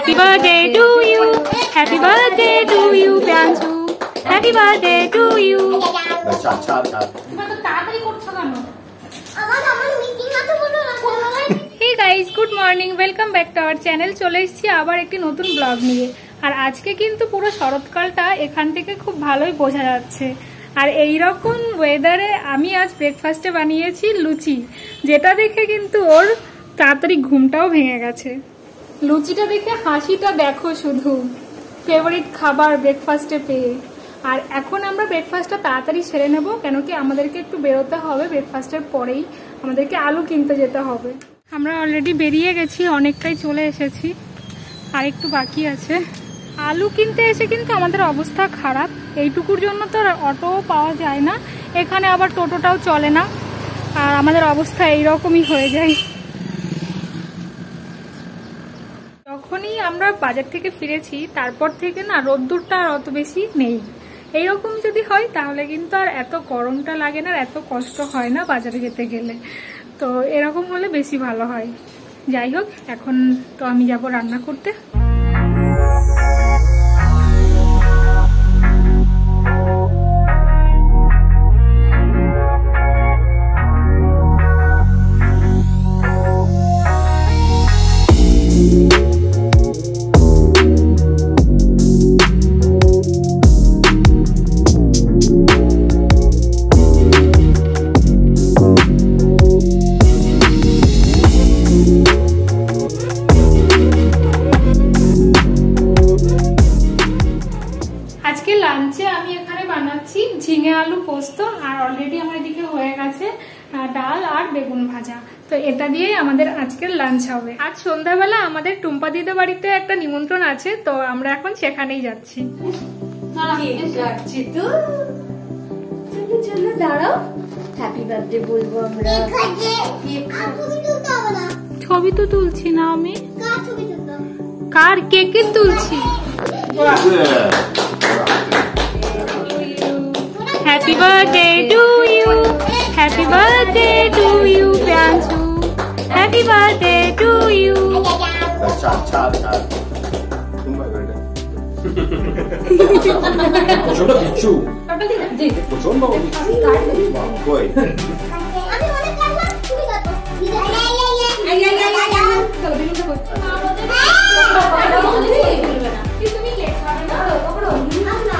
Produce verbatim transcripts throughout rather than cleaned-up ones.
Happy birthday to you. Happy birthday to you, Priyanshu. Happy birthday to you. अच्छा अच्छा अच्छा। मैं तो तातरी করছো কেন? আমার আমার মিটিং আছে বলো না। Hey guys, good morning. Welcome back to our channel. চলে এসেছি আবার একটি নতুন ব্লগ নিয়ে। আর আজকে কিন্তু পুরো শরৎকালটা এখান থেকে খুব ভালোই বোঝা যাচ্ছে। আর এই রকম ওয়েদারে আমি আজ ব্রেকফাস্টে বানিয়েছি লুচি, যেটা দেখে কিন্তু ওর তাড়াতাড়ি ঘুমটাও ভেঙে গেছে। লুচিটা দেখে হাসিটা দেখো শুধু, ফেভারিট খাবার ব্রেকফাস্টে পেয়ে। আর এখন আমরা ব্রেকফাস্টটা তাড়াতাড়ি সেরে নেব, কেন কি আমাদেরকে একটু বেরোতে হবে। ব্রেকফাস্টের পরেই আমাদেরকে আলু কিনতে যেতে হবে। আমরা অলরেডি বেরিয়ে গেছি, অনেকটাই চলে এসেছি, আর একটু বাকি আছে। আলু কিনতে এসে কিন্তু আমাদের অবস্থা খারাপ। এইটুকুর জন্য তো অটোও পাওয়া যায় না, এখানে আবার টোটোটাও চলে না, আর আমাদের অবস্থা এইরকমই হয়ে যায়। যখনই আমরা বাজার থেকে ফিরেছি তারপর থেকে না রোদ্দুরটা আর অত বেশি নেই। এইরকম যদি হয় তাহলে কিন্তু আর এত গরমটা লাগে না, আর এত কষ্ট হয় না বাজারে যেতে গেলে। তো এরকম হলে বেশি ভালো হয়। যাই হোক, এখন তো আমি যাব রান্না করতে। লাঞ্চে আমি এখানে বানাচ্ছি ঝিঙে আলু পোস্ত, আর অলরেডি আমার এদিকে হয়ে গেছে ডাল আর বেগুন ভাজা। তো এটা দিয়ে আমাদের আজকের লাঞ্চ হবে। আজ সন্ধ্যাবেলা আমাদের টুম্পা দিদা বাড়িতে একটা নিমন্ত্রণ আছে, তো আমরা এখন সেখানেই যাচ্ছি। দাঁড়াও, হ্যাপি বার্থডে বলবো আমরা। ছবি তো তুলছি না আমি, কার কেকে তুলছি। Happy birthday to you. Happy birthday to you, Priyanshu. Happy birthday to you. अच्छा अच्छा अच्छा। तुम बर्थडे। छोटा बिच्छू। छोटा दिदा जी। छोटा बाबू। कोई। আমি মনে করলাম তুমি কাটো। এই এই এই এই চলো দিন তো। কি তুমি কে খাবে না? পকড়ো। না।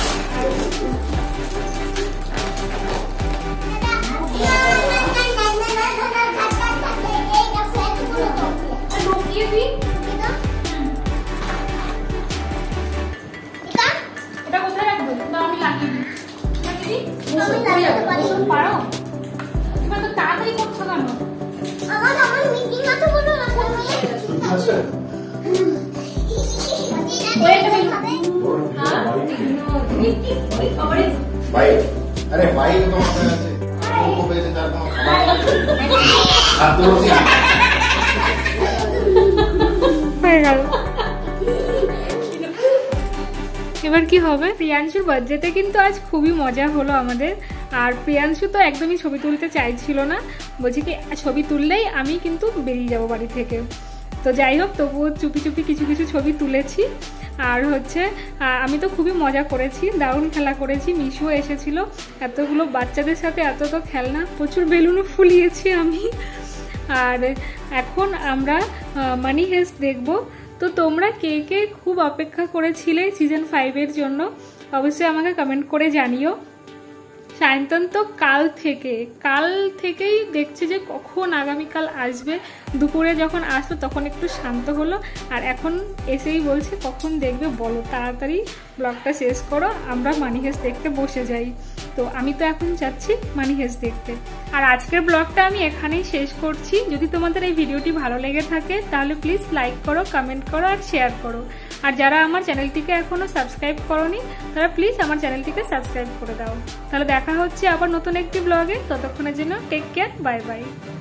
তাড়াতাড়ি করছো কেন? আমার আমার মিটিং আছে বলো না। আচ্ছা ভাই, আরে ভাই তো তোমার আছে ওকে বেঁচে তার কোনো খাবার আর তো হয়ে গেল। এবার কি হবে? প্রিয়াংশুর বার্থডেতে কিন্তু আজ খুবই মজা হলো আমাদের। আর প্রিয়াংশু তো একদমই ছবি তুলতে চাইছিল না, বলছি কি ছবি তুললেই আমি কিন্তু বেরিয়ে যাব বাড়ি থেকে। তো যাই হোক, তবুও চুপি চুপি কিছু কিছু ছবি তুলেছি। আর হচ্ছে আমি তো খুবই মজা করেছি, দারুণ খেলা করেছি। মিশুও এসেছিল, এতগুলো বাচ্চাদের সাথে এত তো খেলনা, প্রচুর বেলুনও ফুলিয়েছি আমি। আর এখন আমরা মানি হেস্ট দেখবো। তো তোমরা কে কে খুব অপেক্ষা করেছিলে সিজন ফাইভের জন্য অবশ্যই আমাকে কমেন্ট করে জানিও। সায়ন্তন তো কাল থেকে কাল থেকেই দেখছে যে কখন আগামীকাল আসবে। দুপুরে যখন আসলো তখন একটু শান্ত হলো, আর এখন এসেই বলছে কখন দেখবে বলো, তাড়াতাড়ি ব্লগটা শেষ করো, আমরা মানি হেস্ট দেখতে বসে যাই। তো আমি তো এখন যাচ্ছি মানি হেস্ট দেখতে। আর আজকের ব্লগটা আমি এখানেই শেষ করছি। যদি তোমাদের এই ভিডিওটি ভালো লেগে থাকে তাহলে প্লিজ লাইক করো, কমেন্ট করো আর শেয়ার করো। আর যারা আমার চ্যানেলটিকে এখনো সাবস্ক্রাইব করোনি তারা প্লিজ আমার চ্যানেলটিকে সাবস্ক্রাইব করে দাও। তাহলে দেখা হচ্ছে আবার নতুন একটি ব্লগে। ততক্ষণের জন্য টেক কেয়ার, বাই বাই।